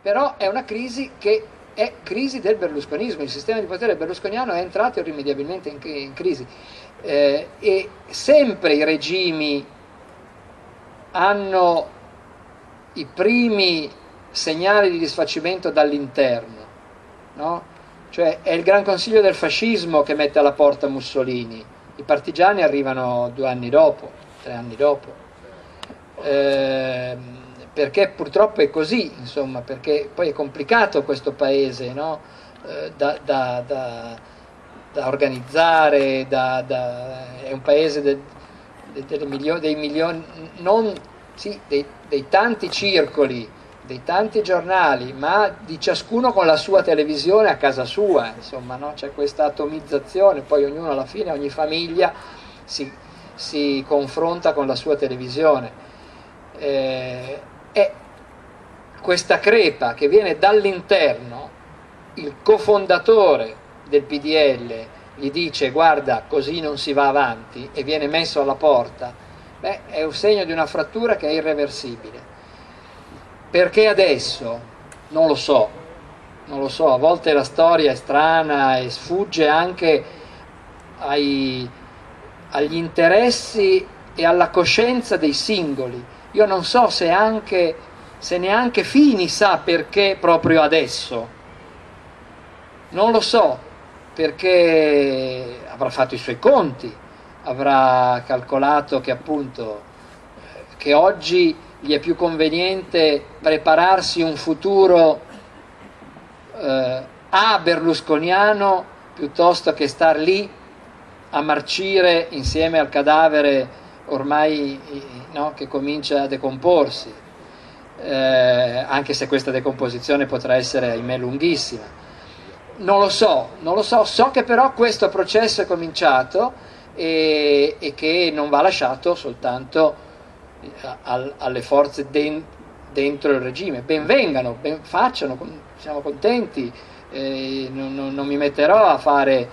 però è una crisi che è crisi del berlusconismo, il sistema di potere berlusconiano è entrato irrimediabilmente in crisi, e sempre i regimi hanno i primi segnali di disfacimento dall'interno, no? Cioè è il Gran Consiglio del fascismo che mette alla porta Mussolini, i partigiani arrivano 2 anni dopo, 3 anni dopo, perché purtroppo è così, insomma, perché poi è complicato questo paese, no? Da organizzare, è un paese dei milioni, non, sì, dei tanti circoli, dei tanti giornali, ma di ciascuno con la sua televisione a casa sua, insomma, no? C'è questa atomizzazione, poi ognuno alla fine, ogni famiglia si confronta con la sua televisione. È questa crepa che viene dall'interno, il cofondatore del PDL gli dice guarda così non si va avanti e viene messo alla porta, è un segno di una frattura che è irreversibile. Perché adesso? Non lo so, a volte la storia è strana e sfugge anche agli interessi e alla coscienza dei singoli. Io non so se neanche Fini sa perché proprio adesso, non lo so, perché avrà fatto i suoi conti, avrà calcolato che appunto che oggi gli è più conveniente prepararsi un futuro berlusconiano piuttosto che star lì a marcire insieme al cadavere ormai, no, che comincia a decomporsi, anche se questa decomposizione potrà essere ahimè lunghissima. Non lo so, so che però questo processo è cominciato e che non va lasciato soltanto alle forze dentro il regime. Ben vengano, ben facciano, siamo contenti, non mi metterò a fare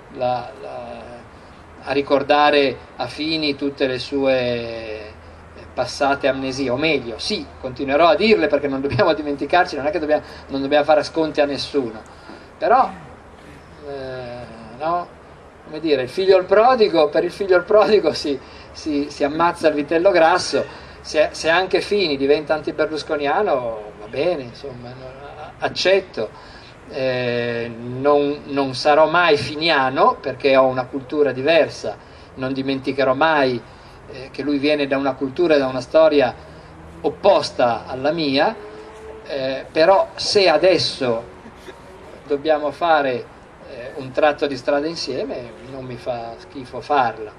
a ricordare a Fini tutte le sue passate amnesie, o meglio, sì, continuerò a dirle perché non dobbiamo dimenticarci, non è che non dobbiamo fare sconti a nessuno, però no, come dire, per il figlio il prodigo si ammazza il vitello grasso. Se anche Fini diventa anti-berlusconiano va bene, insomma, accetto. Non sarò mai finiano perché ho una cultura diversa, non dimenticherò mai che lui viene da una cultura e da una storia opposta alla mia, però se adesso dobbiamo fare un tratto di strada insieme non mi fa schifo farla.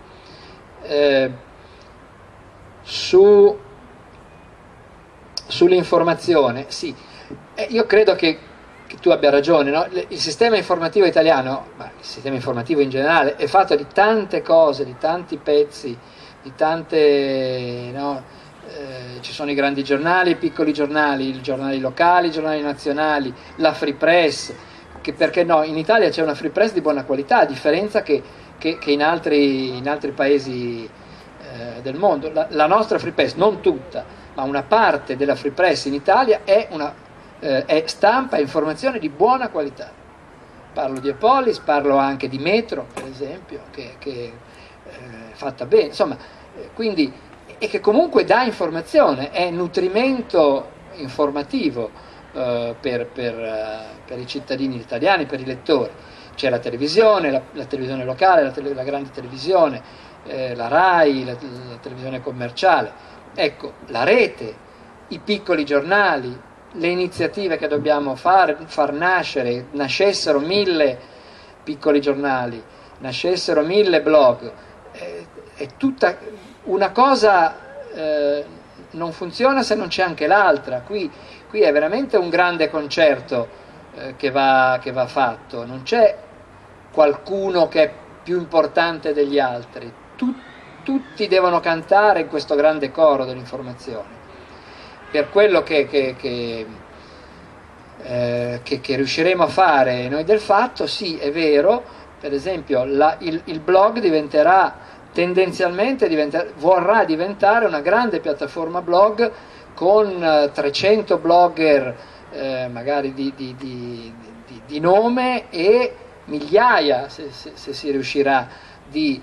Sull'informazione, sì, io credo che tu abbia ragione, no? Il sistema informativo italiano, ma il sistema informativo in generale, è fatto di tante cose, di tanti pezzi, di tante, no? Ci sono i grandi giornali, i piccoli giornali, i giornali locali, i giornali nazionali, la free press, che perché no, in Italia c'è una free press di buona qualità, a differenza che in altri paesi del mondo. La nostra free press, non tutta, ma una parte della free press in Italia è stampa e informazione di buona qualità. Parlo di Epolis, parlo anche di Metro, per esempio, che è fatta bene, insomma, quindi, e che comunque dà informazione, è nutrimento informativo per i cittadini italiani, per i lettori. C'è la televisione, la televisione locale, la grande televisione, la RAI, la televisione commerciale, ecco, la rete, i piccoli giornali, le iniziative che dobbiamo far nascere, nascessero 1000 piccoli giornali, nascessero 1000 blog, è tutta una cosa, non funziona se non c'è anche l'altra. Qui è veramente un grande concerto che va fatto, non c'è qualcuno che è più importante degli altri, tutti devono cantare in questo grande coro dell'informazione. Per quello che riusciremo a fare noi del Fatto, sì, è vero, per esempio il blog vorrà diventare una grande piattaforma blog con 300 blogger magari di nome, e migliaia, se si riuscirà, di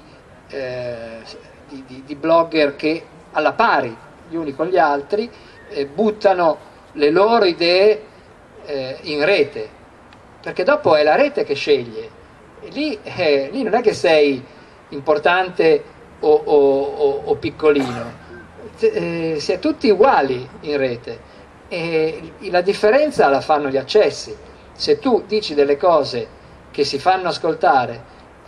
blogger che alla pari gli uni con gli altri buttano le loro idee in rete, perché dopo è la rete che sceglie, e lì non è che sei importante o piccolino, si è tutti uguali in rete, e la differenza la fanno gli accessi. Se tu dici delle cose che si fanno ascoltare,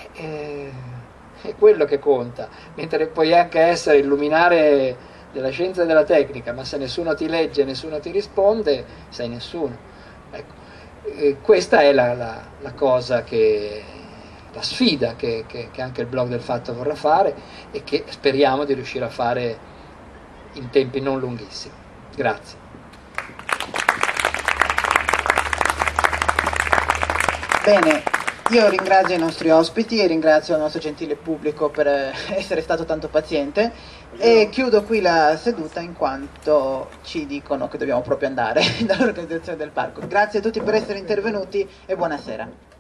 è quello che conta, mentre puoi anche essere il luminare della scienza e della tecnica, ma se nessuno ti legge, nessuno ti risponde, sei nessuno. Ecco, questa è la cosa la sfida che anche il blog del Fatto vorrà fare, e che speriamo di riuscire a fare in tempi non lunghissimi. Grazie. Bene, io ringrazio i nostri ospiti e ringrazio il nostro gentile pubblico per essere stato tanto paziente, e chiudo qui la seduta in quanto ci dicono che dobbiamo proprio andare dall'organizzazione del parco. Grazie a tutti per essere intervenuti e buonasera.